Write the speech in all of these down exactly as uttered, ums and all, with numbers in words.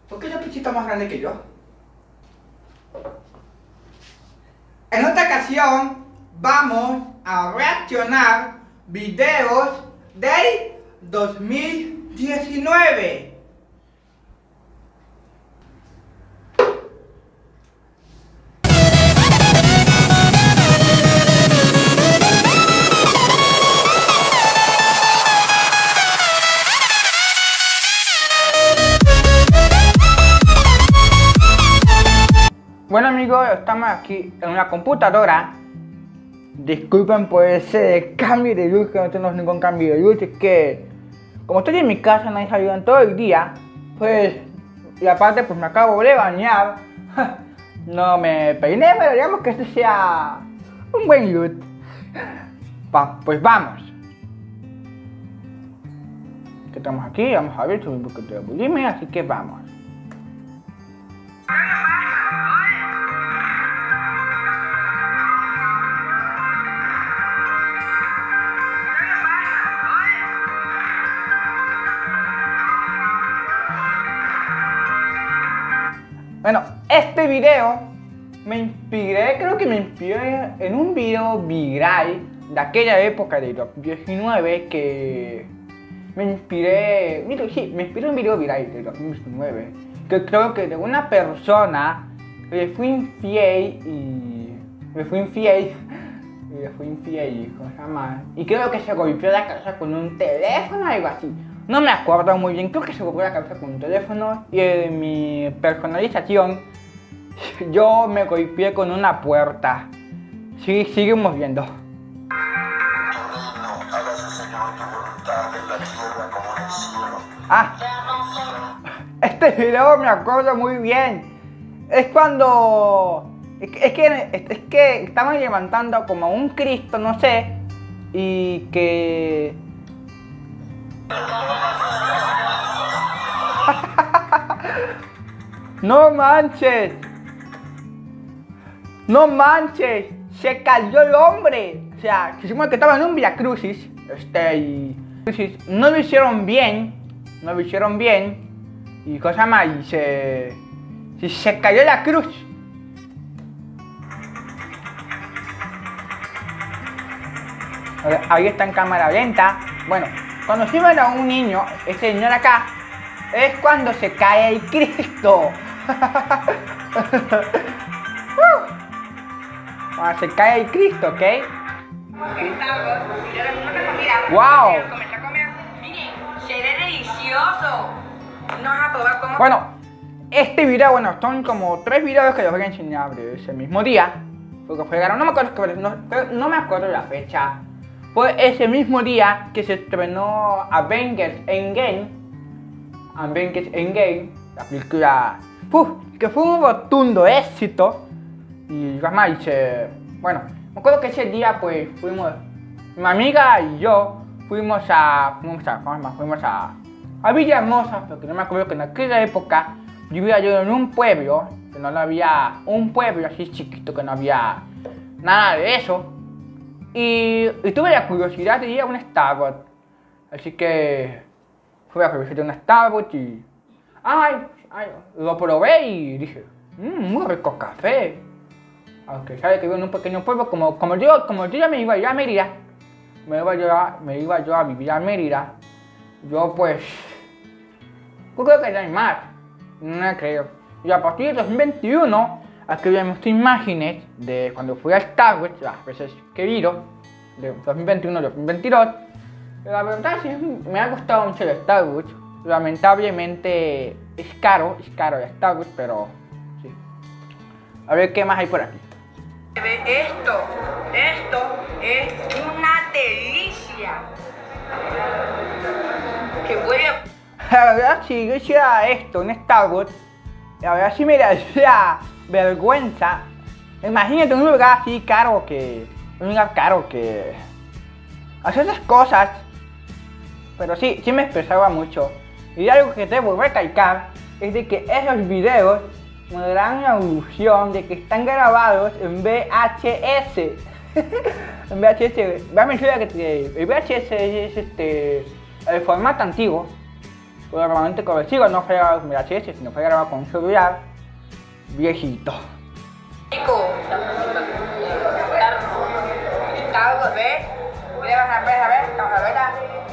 ¿Por qué ese pichito más grande que yo? En esta ocasión vamos a reaccionar videos del dos mil diecinueve. Bueno amigos, estamos aquí en una computadora. Disculpen por ese cambio de luz, que no tenemos ningún cambio de luz. Es que como estoy en mi casa, no he salido en todo el día, pues, y aparte pues me acabo de bañar. No me peiné, pero digamos que este sea un buen look. Va, pues vamos. ¿Qué tenemos aquí? Vamos a ver, subir un poquito de volumen, así que vamos. Bueno, este video me inspiré, creo que me inspiré en un video viral de aquella época de dos mil diecinueve que me inspiré, mira, sí, me inspiré en un video viral de dos mil diecinueve que creo que de una persona que le fui infiel y me fui infiel y le fui infiel y cosas más, y creo que se golpeó la cabeza con un teléfono o algo así. No me acuerdo muy bien, creo que se golpeó la cabeza con un teléfono y en mi personalización yo me golpeé con una puerta. Sí, seguimos viendo. Ah, este video me acuerdo muy bien. Es cuando... Es que, es que, es que estaban levantando como un Cristo, no sé, y que... No manches, no manches, se cayó el hombre. O sea, se supone que estaba en un Via Crucis, este, y no lo hicieron bien, no lo hicieron bien, y cosa más, y se, y se cayó la cruz. Ahí está en cámara lenta. Bueno, cuando se ven a un niño, este señor acá, es cuando se cae el Cristo. Cuando se cae el Cristo, ¿ok? ¡Wow! Miren, se ve delicioso. No vas a probar cómo... Bueno, este video, bueno, son como tres videos que les voy a enseñar de ese mismo día. Porque fue, no me acuerdo, no, no me acuerdo la fecha. Fue ese mismo día que se estrenó Avengers Endgame. Avengers Endgame, la película, uf, que fue un rotundo éxito. Y además, hice, bueno, me acuerdo que ese día pues fuimos, mi amiga y yo fuimos a, fuimos a, fuimos a, a Villahermosa, porque no me acuerdo que en aquella época vivía yo en un pueblo, que no había, un pueblo así chiquito, que no había nada de eso. Y, y tuve la curiosidad de ir a un Starbucks, así que fui a visitar un Starbucks y ay, ay, lo probé y dije, mmm, muy rico café. Aunque sabe que vivo en un pequeño pueblo, como, como, yo, como yo ya me iba a ir a Mérida, me iba yo a, me iba yo a vivir a Mérida, yo pues, yo creo que ya hay más, no creo. Y a partir de dos mil veintiuno, aquí vemos imágenes de cuando fui a Starbucks, las veces que he ido, de dos mil veintiuno a dos mil veintidós. La verdad sí, me ha gustado mucho el Starbucks. Lamentablemente es caro, es caro el Starbucks, pero sí. A ver qué más hay por aquí. Esto, esto es una delicia. Que huele. La verdad, si yo hiciera esto, un Starbucks, la verdad sí me daría vergüenza. Imagínate un lugar así caro que... Un lugar caro que... hace esas cosas. Pero sí, sí me expresaba mucho. Y algo que debo recalcar es de que esos videos me dan la ilusión de que están grabados en V H S. En V H S, va a mencionar que el V H S es este, el formato antiguo. Pero normalmente con el sigo no fue grabado con V H S, sino fue grabado con un celular viejito. Chico, Carlos, ¿ves? ¿Qué vas a ver? A ver, vamos a verla.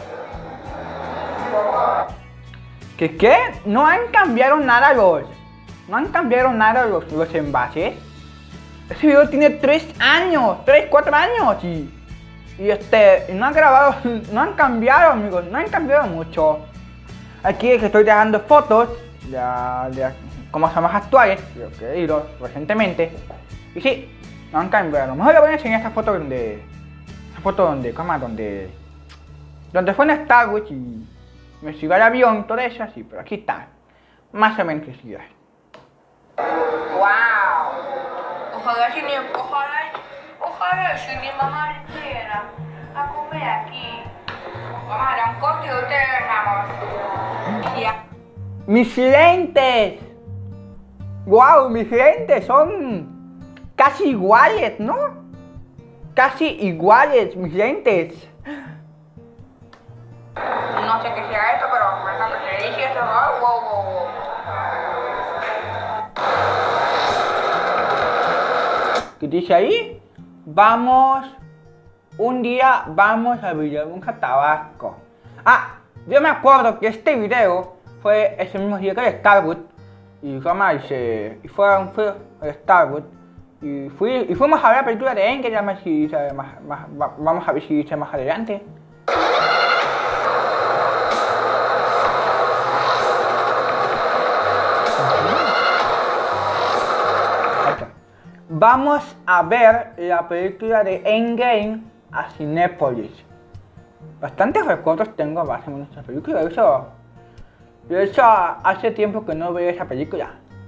¿Qué qué? No han cambiado nada los... No han cambiado nada los, los envases. Ese video tiene tres años, tres, cuatro años y... Y este... No han grabado... No han cambiado, amigos, no han cambiado mucho. Aquí es que estoy dejando fotos de, de como son más actuales, creo que he ido recientemente. Y sí, no han cambiado. A lo mejor les voy a enseñar esta foto donde... Esta foto donde... ¿Cómo? Donde... Donde fue en Star Wars y... Me subió al avión, todo eso así, pero aquí está. Más o menos que sigue. ¡Wow! Ojalá si mi... Ojalá... Ojalá si mi mamá quiera a comer aquí. Vamos a dar un corte y ahorita regresamos. Ya. ¡Mis lentes! ¡Wow! Mis lentes son casi iguales, ¿no? Casi iguales, mis lentes. No sé qué sea esto, pero me encanta que dice esto, ¿no? Wow, wow, wow. ¿Qué dice ahí? Vamos, un día vamos a Villahermosa, Tabasco. Ah, yo me acuerdo que este video fue ese mismo día que el Star Wars. Y jamás se... Y fue un fue el Star Wars. Y, fui, y fuimos a ver la película de Endgame, más si, más, más, vamos a ver si dice más adelante. Vamos a ver la película de Endgame a Cinépolis. Bastantes recuerdos tengo más o menos de esa película. De hecho, de hecho, hace tiempo que no veo esa película.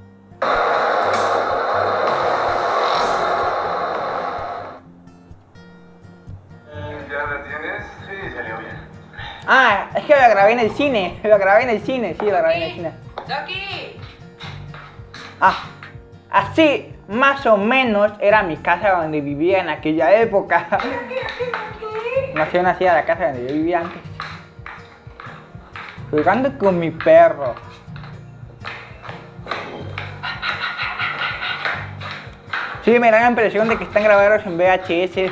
¿Ya la tienes? Sí, salió bien. Ah, es que lo grabé en el cine. Lo grabé en el cine, sí, lo grabé en el cine. ¡Ducky! Ah, así más o menos era mi casa donde vivía en aquella época. No sé, no hacía la casa donde yo vivía antes. Jugando con mi perro. Sí, me da la impresión de que están grabados en V H S.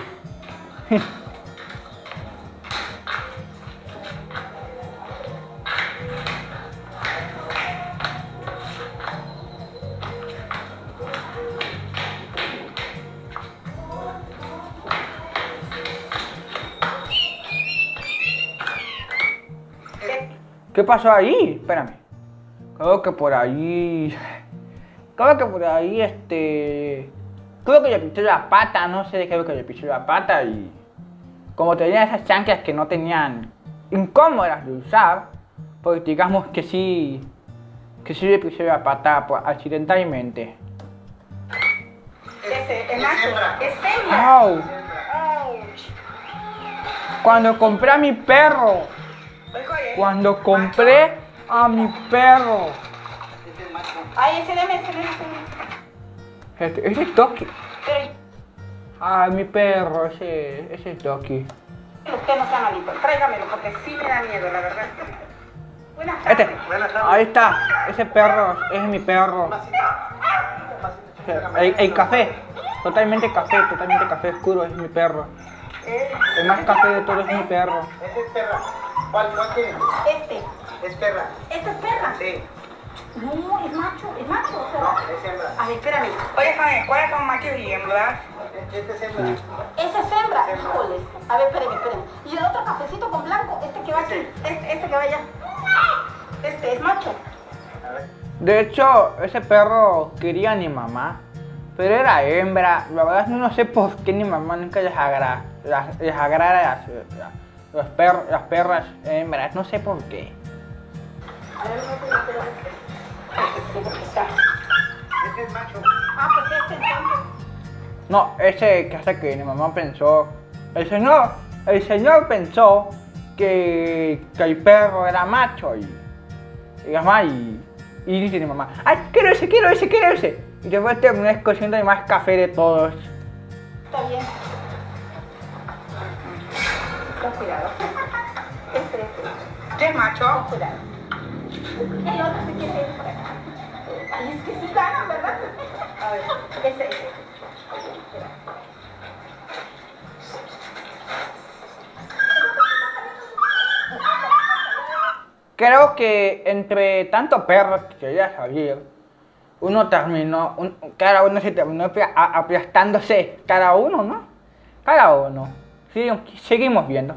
¿Qué pasó ahí? Espérame. Creo que por ahí... Creo que por ahí, este... Creo que le pisé la pata, no sé de qué, creo que le pisé la pata y... Como tenía esas chanclas que no tenían... incómodas de usar, pues digamos que sí... Que sí le pisé la pata pues, accidentalmente. Ese, el macho, es hembra. ¡Au! Cuando compré a mi perro... Cuando compré a mi perro. Ay, ese deme, ese deme, ese deme. Este, ese es Toki. Pero Ay, mi perro, ese, ese es Toki. usted no sea malito, tráigamelo porque sí me da miedo, la verdad. Buenas Este, tardes. ahí está, ese perro, ese es mi perro. El, el café, totalmente café, totalmente café oscuro, es mi perro. El más café de todos es mi perro. Este es perra. ¿Cuál, cuál tiene? Este, Es perra. ¿esta es perra? Sí. No, es macho, es macho. O sea, No, es hembra. a ver, espérame. Oye, Jaime, ¿cuáles son machos y hembras? Este es hembra. Esa es hembra, híjoles. A ver, espérame, espérame. Y el otro cafecito con blanco, este que va aquí, este, este que va allá. Este es macho. A ver. De hecho, ese perro quería a mi mamá, pero era hembra. La verdad no sé por qué mi mamá nunca les agrada, las, les agrada las, las, los perros, las perras hembras, no sé por qué. A ver, no te lo este, porque está. Este es macho. Ah, pues este entonces. No, ese que hasta que mi mamá pensó, el señor, el señor pensó que, que el perro era macho y, y mamá y, y dice mi mamá, ay, quiero ese, quiero ese, quiero ese. Y después terminé escogiendo el más café de todos. Está bien. Con cuidado. Este, este. ¿Qué es macho? Con cuidado. El otro se quiere ir por acá. Ay, es que sí ganan, ¿verdad? A ver, ese, ese. Creo que entre tanto perros que quería salir, uno terminó, un- cada uno se terminó apla- a- aplastándose, cada uno, ¿no? Cada uno. Seguimos, seguimos viendo.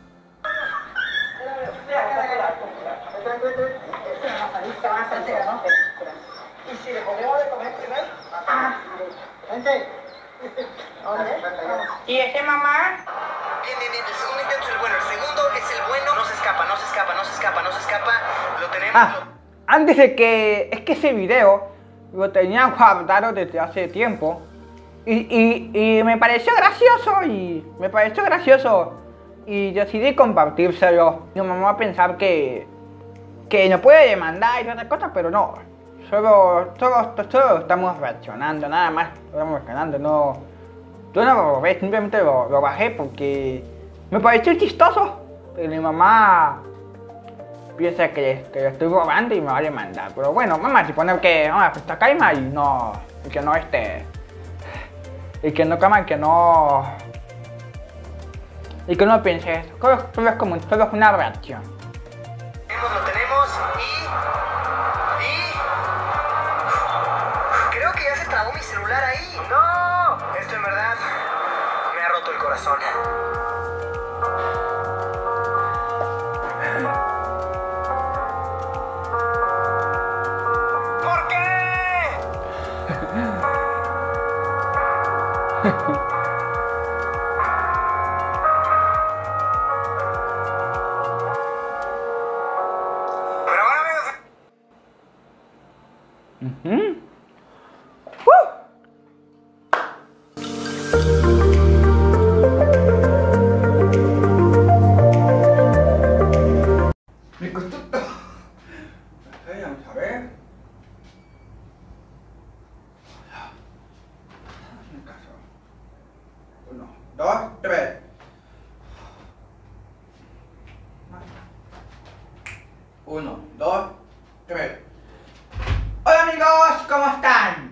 ¿Y si le ponemos de comer primero? Ah, vente. ¿Y este mamá? Bien, bien, bien. El segundo intento es el bueno. El segundo es el bueno. No se escapa, no se escapa, no se escapa, no se escapa. Lo tenemos. Ah, antes de que... Es que ese video lo tenía guardado desde hace tiempo. Y, y, y me pareció gracioso y... Me pareció gracioso. Y decidí compartírselo. Mi mamá va a pensar que... Que no puede demandar y todas esas cosas, pero no. Solo, solo, solo estamos reaccionando, nada más. Estamos reaccionando, no... Yo no lo borré, simplemente lo, lo bajé porque... Me pareció chistoso. Pero mi mamá... Piensa que, que lo estoy robando y me va a demandar. Pero bueno, mamá, si pone que no, está calma y no, y que no este, y que no cama, que no, y que no piense eso. Solo, solo es como, solo es una reacción. Tenemos, lo tenemos y... Y... Creo que ya se trabó mi celular ahí. ¡No! Esto en verdad me ha roto el corazón. ¿Por qué? Pero bueno, amigos. Ujú. ¡Uh! Me costó todo. Ok, vamos a ver. En caso. Uno, dos, tres. Uno, dos, tres. Hola amigos, ¿cómo están?